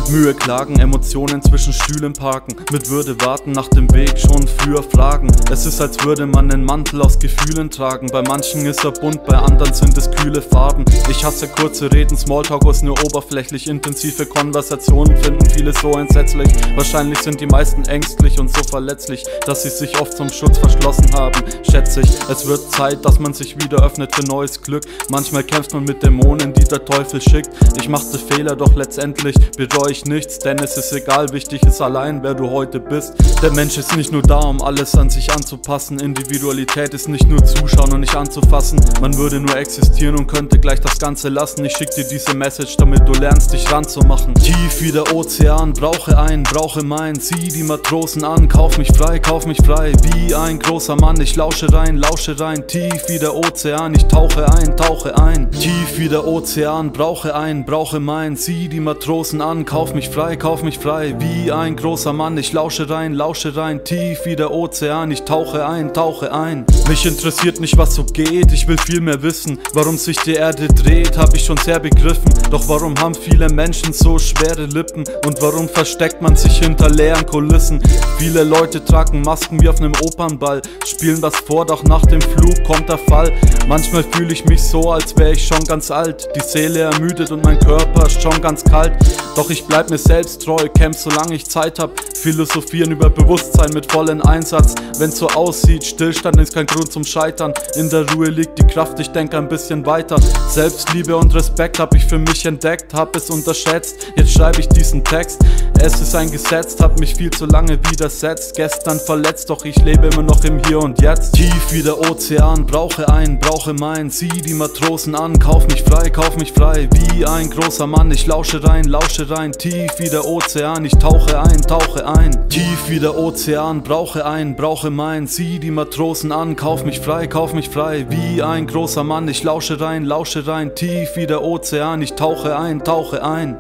Mühe klagen, Emotionen zwischen Stühlen parken, mit Würde warten, nach dem Weg schon früher fragen. Es ist, als würde man einen Mantel aus Gefühlen tragen. Bei manchen ist er bunt, bei anderen sind es kühle Farben. Ich hasse kurze Reden, Smalltalk ist nur oberflächlich. Intensive Konversationen finden viele so entsetzlich. Wahrscheinlich sind die meisten ängstlich und so verletzlich, dass sie sich oft zum Schutz verschlossen haben. Schätze ich, es wird Zeit, dass man sich wieder öffnet für neues Glück. Manchmal kämpft man mit Dämonen, die der Teufel schickt. Ich machte Fehler, doch letztendlich bereue ich nichts, denn es ist egal, wichtig ist allein, wer du heute bist. Der Mensch ist nicht nur da, um alles an sich anzupassen. Individualität ist nicht nur zuschauen und nicht anzufassen. Man würde nur existieren und könnte gleich das Ganze lassen. Ich schick dir diese Message, damit du lernst, dich ranzumachen. Tief wie der Ozean, brauche ein, brauche mein. Zieh die Matrosen an, kauf mich frei, wie ein großer Mann. Ich lausche rein, tief wie der Ozean. Ich tauche ein, tief wie der Ozean, brauche ein, brauche mein. Zieh die Matrosen an, kauf mich frei, wie ein großer Mann. Ich lausche rein, tief wie der Ozean. Ich tauche ein. Mich interessiert nicht, was so geht, ich will viel mehr wissen. Warum sich die Erde dreht, hab ich schon sehr begriffen. Doch warum haben viele Menschen so schwere Lippen? Und warum versteckt man sich hinter leeren Kulissen? Viele Leute tragen Masken wie auf einem Opernball, spielen was vor, doch nach dem Flug kommt der Fall. Manchmal fühle ich mich so, als wäre ich schon ganz alt. Die Seele ermüdet und mein Körper ist schon ganz kalt. Doch ich bleib mir selbst treu, kämpf solange ich Zeit hab. Philosophieren über Bewusstsein mit vollem Einsatz. Wenn's so aussieht, Stillstand ist kein Grund zum Scheitern. In der Ruhe liegt die Kraft, ich denke ein bisschen weiter. Selbstliebe und Respekt hab ich für mich entdeckt, hab es unterschätzt. Jetzt schreibe ich diesen Text. Es ist ein Gesetz, hab mich viel zu lange widersetzt. Gestern verletzt, doch ich lebe immer noch im Hier und Jetzt. Tief wie der Ozean, brauche ein, brauche mein. Zieh die Matrosen an, kauf mich frei, wie ein großer Mann. Ich lausche rein, tief wie der Ozean. Ich tauche ein, tief wie der Ozean, brauche ein, brauche mein. Zieh die Matrosen an, kauf mich frei, wie ein großer Mann. Ich lausche rein, tief wie der Ozean. Ich tauche ein.